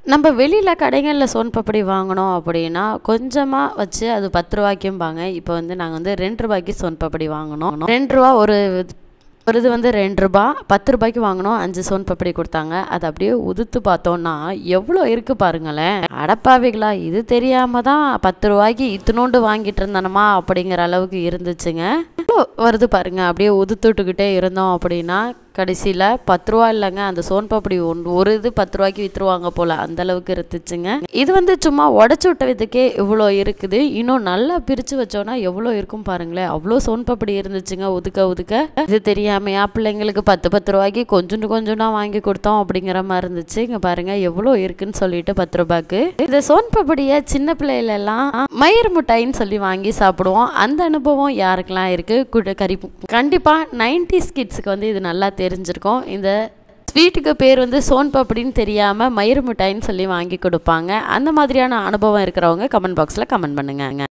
நம்ம வெளியில கடைகள்ல சோன் பப்படி வாங்கணும் அப்படின்னா, கொஞ்சமா வச்சு அது ரூ. 10க்கும்பாங்க. இப்போ வந்து நாங்க வந்து ரூ. 2க்கு சோன் பப்படி வாங்குனோம். ரூ. 2 ஒரு இது வந்து ரூ. 2 ரூ. 10க்கு வாங்கினோம். 5 சோன் பப்படி கொடுத்தாங்க. அது அப்படியே உதுத்து பார்த்தோன்னா எவ்வளோ இருக்குது பாருங்களேன். அடப்பாவிகளா, இது தெரியாமல் தான் ரூ. 10க்கு இத்தினோண்டு வாங்கிட்டு இருந்தனமா அப்படிங்கிற அளவுக்கு இருந்துச்சுங்க. வருது பாருங்க. அப்படியே உதுத்துட்டுக்கிட்டே இருந்தோம் அப்படின்னா கடைசியில் ரூ. 10 இல்லைங்க, அந்த சோன் பப்படி ஒரு இது ரூ. 10க்கு விற்றுருவாங்க போல், அந்த அளவுக்கு இருந்துச்சுங்க. இது வந்து சும்மா உடச்சி விட்டதுக்கே இவ்வளோ இருக்குது. இன்னும் நல்லா பிரித்து வச்சோன்னா எவ்வளோ இருக்கும் பாருங்களேன். அவ்வளோ சோன் பப்படி இருந்துச்சுங்க உதுக்க. இது தெரியாமையா பிள்ளைங்களுக்கு ரூ. 10 கொஞ்சம் வாங்கி கொடுத்தோம் அப்படிங்கிற மாதிரி இருந்துச்சு. இங்கே பாருங்கள் எவ்வளோ இருக்குன்னு சொல்லிட்டு ரூ. 10. இந்த சோன் பப்படியை சின்ன பிள்ளைகளெல்லாம் மயிர் முட்டாயின்னு சொல்லி வாங்கி சாப்பிடுவோம். அந்த அனுபவம் யாருக்கெல்லாம் இருக்குது கண்டிப்பாக 90s கிட்ஸுக்கு வந்து இது நல்லா தெரிஞ்சிருக்கும். இந்த ஸ்வீட்டுக்கு பேர் வந்து சோன் பப்படின்னு தெரியாமல் மயிர் மிட்டாயின்னு சொல்லி வாங்கி கொடுப்பாங்க. அந்த மாதிரியான அனுபவம் இருக்கிறவங்க கமெண்ட் பாக்ஸில் கமெண்ட் பண்ணுங்க.